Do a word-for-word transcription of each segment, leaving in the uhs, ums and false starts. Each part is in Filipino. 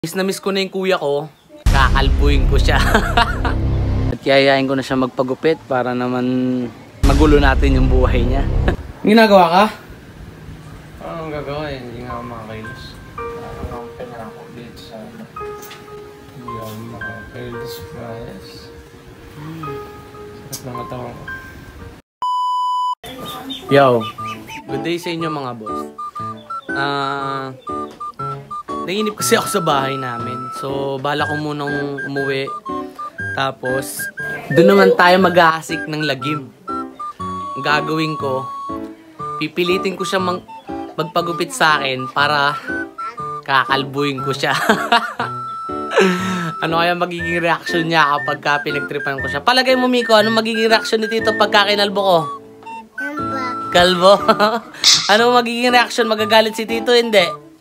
Miss na miss ko na yung kuya ko, kakalbuin ko siya. At yayain ko na siya magpagupit para naman magulo natin yung buhay niya. Ginagawa ka? Anong gagawa eh? Hindi nga ako makakailis. Anong pinako dito sa ano? Hindi ako makakailis. Mayas. Sarap ng katawan ko. Yo, good day sa inyo mga boss. Ah... Uh, Nainip kasi ako sa bahay namin. So, bala ko munang umuwi. Tapos, doon naman tayo mag-aasik ng lagim. Ang gagawin ko, pipilitin ko siya mag magpagupit sa akin para kakalbuin ko siya. Ano kaya magiging reaction niya kapag ka pinagtripan ko siya? Palagay mo, Miko, ano magiging reaction ni Tito pagka kinalbo ko? Kalbo. Ano magiging reaction? Magagalit si Tito? Hindi.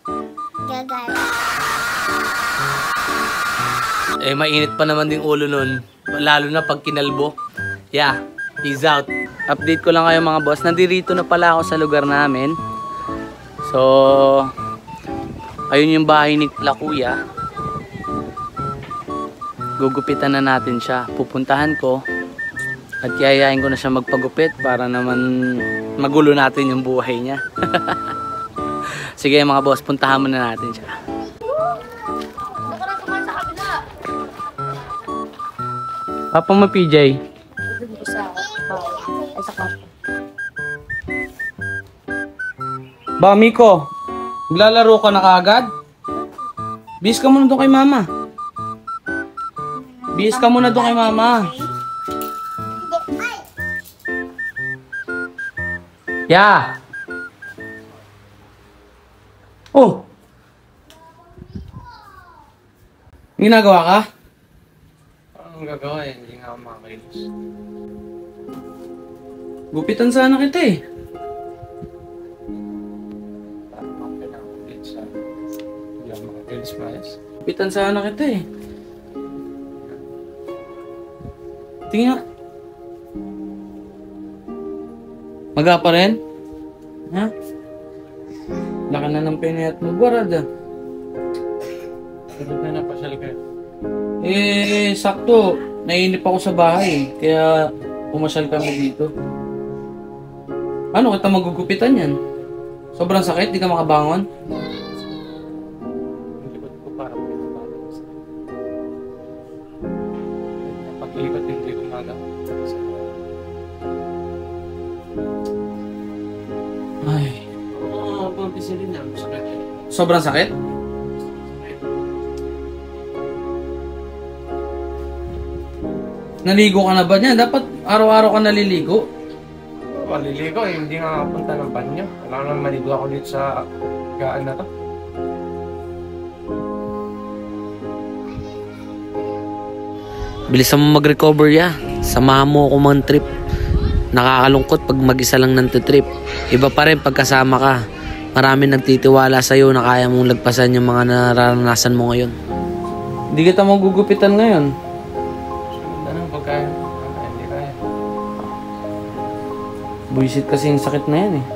Eh, mainit pa naman din ulo nun. Lalo na pag kinalbo. Yeah, peace out. Update ko lang kayo mga boss. Nandirito na pala ako sa lugar namin. So, ayun yung bahay ni La Kuya. Gugupitan na natin siya. Pupuntahan ko. At yayain ko na siya magpagupit para naman magulo natin yung buhay niya. Sige mga boss, puntahan muna natin siya. Papa mo P J. Ba Miko, maglalaro ka na kaagad? Bis ka muna doon kay mama. Bis ka muna doon kay mama. Ya. Oh. Ginagawa ka? Anong gagawa eh? Hindi nga ako makakailis. Gupitan sana kita eh. Anong pinako dito sa ano? Hindi ako makakailis. Mayas. Gupitan sana kita eh. Tingnan nga. Maga pa rin? Ha? Laka na ng pinayat mo, barada. Sunod na napasyal kayo. Eh, sakto. Nainip ako sa bahay. Kaya pumasyal kami dito. Ano, kita magugupitan yan? Sobrang sakit? Di ka makabangon? Ang likod ko parang pinabalas. Pag-lipat hindi ko magawa. Ay. Oo, pampisilin niya. Sakit. Sobrang sakit? Naligo ka na ba niya? Dapat araw-araw ka naliligo. Maliligo eh, hindi nga nakapunta ng banyo. Wala naman maligo ako dito sa gaan na to. Bilisan mo mag-recover ya. Samahan mo ako man trip. Nakakalungkot pag mag-isa lang nang-trip. Iba pa rin pagkasama ka. Marami nagtitiwala sa'yo na kaya mong lagpasan yung mga nararanasan mo ngayon. Hindi kita magugupitan ngayon. Hindi kaya. Buisit kasi yung sakit na yan eh.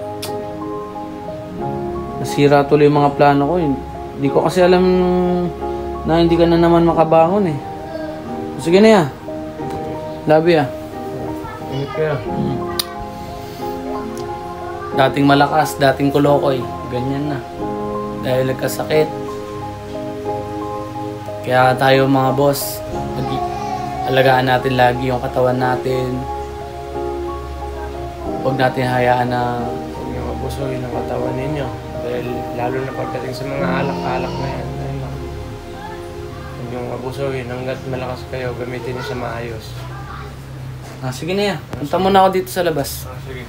Nasira tuloy yung mga plano ko eh. Hindi ko kasi alam na hindi ka na naman makabangon eh. Sige na ya. Love ya. Ingat kaya. Hmm. Dating malakas, dating kulokoy. Ganyan na. Dahil nagkasakit. Kaya tayo mga boss, alagaan natin lagi yung katawan natin. Huwag natin hayaan na Huwag niyo mabusuhin ang katawan ninyo. Dahil lalo na pagdating sa mga alak-alak na yan. Ayun lang. Huwag niyo mabusuhin. Hanggat malakas kayo, gamitin niyo sa maayos. Ah, sige na yan. Punta muna ako dito sa labas. Ah, sige.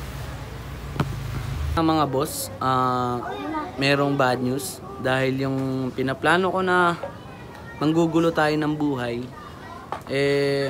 Mga boss, uh, merong bad news. Dahil yung pinaplano ko na manggugulo tayo ng buhay, eh,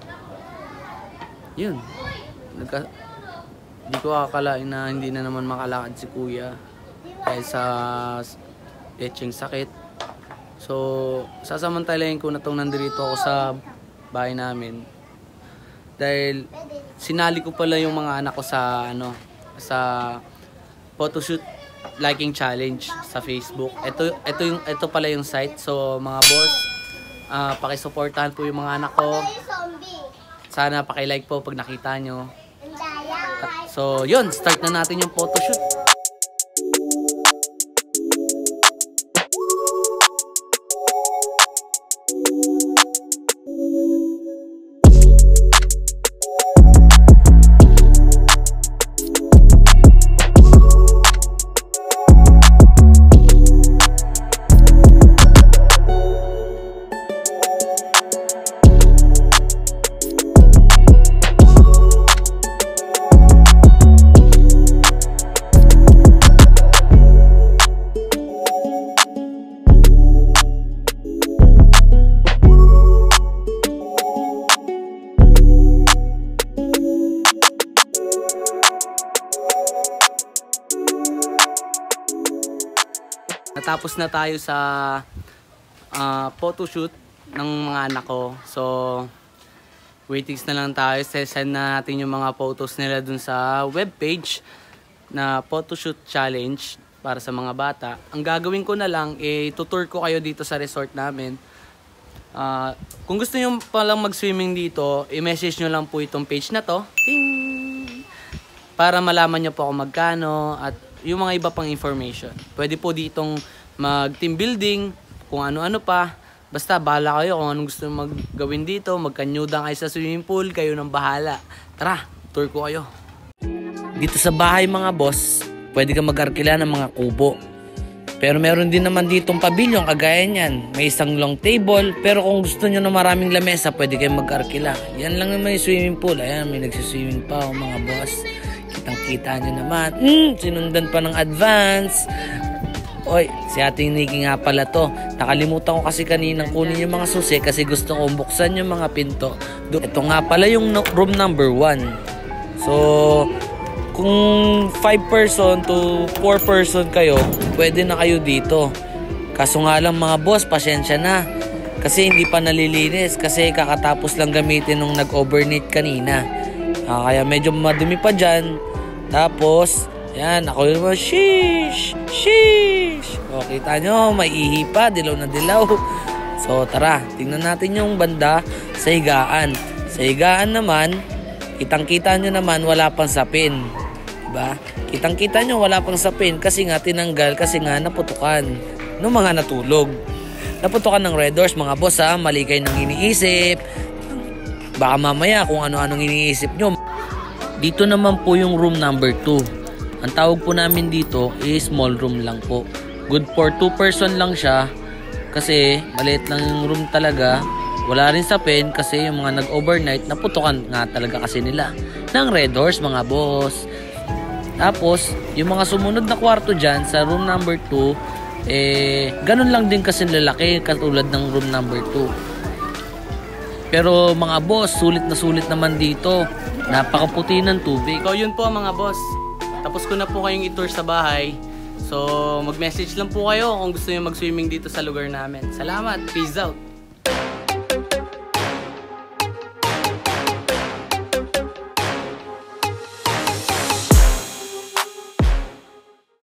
yun. Nagka, di ko akalain na hindi na naman makalakad si kuya dahil sa etching sakit. So, sasamantalayin ko na itong nandito ako sa bahay namin. Dahil sinali ko pala yung mga anak ko sa ano, sa photoshoot liking challenge sa Facebook. Ito ito yung ito pala yung site. So mga boss, uh, paki-suportahan po yung mga anak ko. Sana paki-like po pag nakita nyo. So yun, start na natin yung photoshoot. Natapos na tayo sa uh, photoshoot ng mga anak ko. So, waitings na lang tayo. Send na natin yung mga photos nila dun sa webpage na photoshoot challenge para sa mga bata. Ang gagawin ko na lang, eh, tutur ko kayo dito sa resort namin. Uh, kung gusto nyo palang mag-swimming dito, i-message nyo lang po itong page na to. Ting! Para malaman nyo po kung magkano at yung mga iba pang information. Pwede po ditong mag-team building, kung ano-ano pa. Basta, bahala kayo kung anong gusto maggawin dito. Magkanyudan kayo sa swimming pool, kayo nang bahala. Tara, tour ko kayo. Dito sa bahay mga boss, pwede ka mag-arkila ng mga kubo. Pero meron din naman ditong pavilion, kagaya niyan. May isang long table, pero kung gusto nyo na maraming lamesa, pwede kayong mag-arkila. Yan lang naman yung swimming pool. Ayan, may nagsiswimming pa oh, mga boss. Kitang-kita nyo naman. Hmm, sinundan pa ng advance. Oy, si Ating Nikki nga pala to. Nakalimutan ko kasi kaninang kunin yung mga susi kasi gusto kong buksan yung mga pinto. Ito nga pala yung room number one. So, kung five person to four person kayo, pwede na kayo dito. Kaso nga lang mga boss, pasyensya na. Kasi hindi pa nalilinis. Kasi kakatapos lang gamitin nung nag-overnight kanina. Ah, kaya medyo madumi pa dyan. Tapos, yan, ako yung mga sheesh, sheesh. O, kita nyo, may ihi pa, dilaw na dilaw. So, tara, tingnan natin yung banda sa higaan. Sa higaan naman, kitang-kita nyo naman, wala pang sapin. Diba? Kitang-kita nyo, wala pang sapin kasi nga tinanggal, kasi nga naputukan ng mga natulog. Naputukan ng red doors, mga boss ha, mali kayo nang iniisip. Baka mamaya kung ano-anong iniisip nyo. Dito naman po yung room number two. Ang tawag po namin dito is small room lang po. Good for two person lang siya. Kasi maliit lang yung room talaga. Wala rin sa pen kasi yung mga nag-overnight naputukan nga talaga kasi nila ng red doors mga boss. Tapos yung mga sumunod na kwarto dyan sa room number two, eh ganun lang din kasi lalaki katulad ng room number two. Pero mga boss, sulit na sulit naman dito. Napakaputi ng tubig. So yun po mga boss. Tapos ko na po kayong i-tour sa bahay. So mag-message lang po kayo kung gusto niyo mag-swimming dito sa lugar namin. Salamat. Peace out.